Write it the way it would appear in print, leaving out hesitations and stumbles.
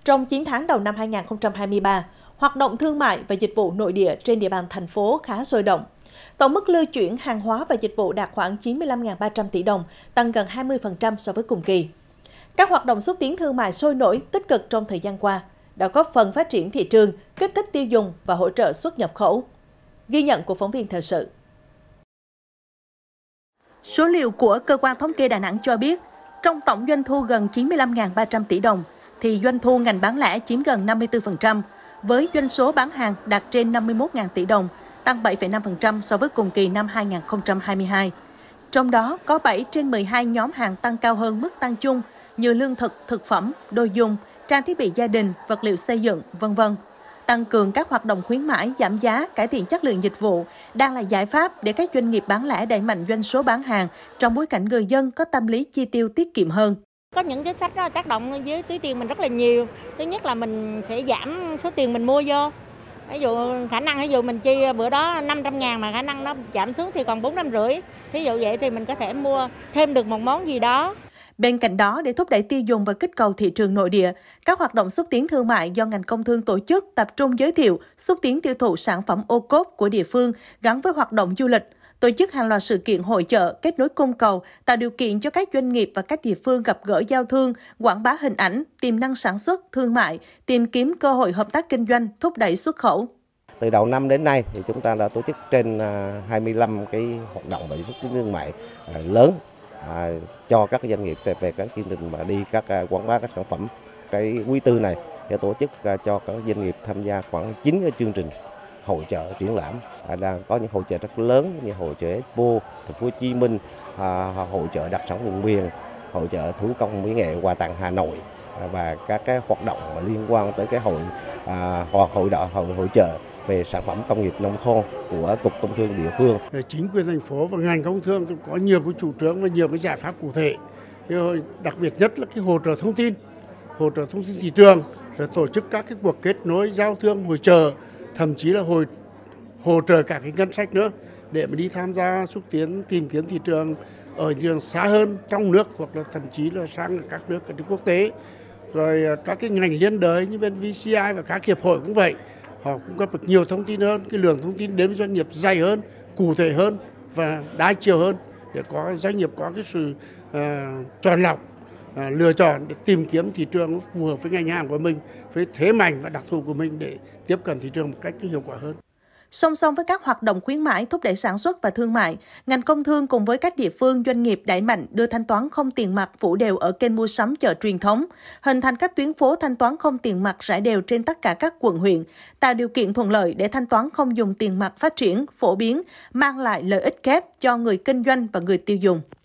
Trong 9 tháng đầu năm 2023, hoạt động thương mại và dịch vụ nội địa trên địa bàn thành phố khá sôi động. Tổng mức lưu chuyển hàng hóa và dịch vụ đạt khoảng 95.300 tỷ đồng, tăng gần 20% so với cùng kỳ. Các hoạt động xúc tiến thương mại sôi nổi, tích cực trong thời gian qua đã góp phần phát triển thị trường, kích thích tiêu dùng và hỗ trợ xuất nhập khẩu. Ghi nhận của phóng viên thời sự. Số liệu của Cơ quan Thống kê Đà Nẵng cho biết, trong tổng doanh thu gần 95.300 tỷ đồng, thì doanh thu ngành bán lẻ chiếm gần 54%, với doanh số bán hàng đạt trên 51.000 tỷ đồng, tăng 7,5% so với cùng kỳ năm 2022. Trong đó có 7 trên 12 nhóm hàng tăng cao hơn mức tăng chung như lương thực, thực phẩm, đồ dùng, trang thiết bị gia đình, vật liệu xây dựng, v.v. Tăng cường các hoạt động khuyến mãi, giảm giá, cải thiện chất lượng dịch vụ đang là giải pháp để các doanh nghiệp bán lẻ đẩy mạnh doanh số bán hàng trong bối cảnh người dân có tâm lý chi tiêu tiết kiệm hơn. Có những chính sách đó tác động với túi tiền mình rất là nhiều. Thứ nhất là mình sẽ giảm số tiền mình mua vô. Ví dụ khả năng mình chi bữa đó 500.000 mà khả năng nó giảm xuống thì còn 450. Ví dụ vậy thì mình có thể mua thêm được một món gì đó. Bên cạnh đó, để thúc đẩy tiêu dùng và kích cầu thị trường nội địa, các hoạt động xúc tiến thương mại do ngành công thương tổ chức tập trung giới thiệu, xúc tiến tiêu thụ sản phẩm ô cốp của địa phương gắn với hoạt động du lịch, tổ chức hàng loạt sự kiện hội chợ, kết nối cung cầu, tạo điều kiện cho các doanh nghiệp và các địa phương gặp gỡ giao thương, quảng bá hình ảnh, tiềm năng sản xuất, thương mại, tìm kiếm cơ hội hợp tác kinh doanh, thúc đẩy xuất khẩu. Từ đầu năm đến nay thì chúng ta đã tổ chức trên 25 cái hoạt động về xúc tiến thương mại lớn cho các doanh nghiệp về các chương trình mà đi các quảng bá các sản phẩm. Cái quý tư này sẽ tổ chức cho các doanh nghiệp tham gia khoảng 9 cái chương trình hội chợ triển lãm, đang có những hội chợ rất lớn như hội chợ Expo, Thành phố Hồ Chí Minh, hội chợ đặc sản vùng miền, hội chợ thủ công mỹ nghệ quà tặng Hà Nội và các cái hoạt động mà liên quan tới cái hội chợ về sản phẩm công nghiệp nông thôn của Cục Công Thương địa phương. Chính quyền thành phố và ngành công thương có nhiều cái chủ trương và nhiều cái giải pháp cụ thể. Đặc biệt nhất là cái hỗ trợ thông tin thị trường, rồi tổ chức các cái cuộc kết nối giao thương hội chợ, thậm chí là hỗ trợ cả cái ngân sách nữa để mà đi tham gia xúc tiến tìm kiếm thị trường ở trường xa hơn trong nước hoặc là thậm chí là sang các nước quốc tế. Rồi các cái ngành liên đới như bên VCI và các hiệp hội cũng vậy. Họ cung cấp được nhiều thông tin hơn, cái lượng thông tin đến với doanh nghiệp dày hơn, cụ thể hơn và đa chiều hơn để có doanh nghiệp có cái sự chọn lọc, lựa chọn để tìm kiếm thị trường phù hợp với ngành hàng của mình, với thế mạnh và đặc thù của mình để tiếp cận thị trường một cách hiệu quả hơn. Song song với các hoạt động khuyến mãi thúc đẩy sản xuất và thương mại, ngành công thương cùng với các địa phương doanh nghiệp đẩy mạnh đưa thanh toán không tiền mặt phủ đều ở kênh mua sắm chợ truyền thống, hình thành các tuyến phố thanh toán không tiền mặt rải đều trên tất cả các quận huyện, tạo điều kiện thuận lợi để thanh toán không dùng tiền mặt phát triển, phổ biến, mang lại lợi ích kép cho người kinh doanh và người tiêu dùng.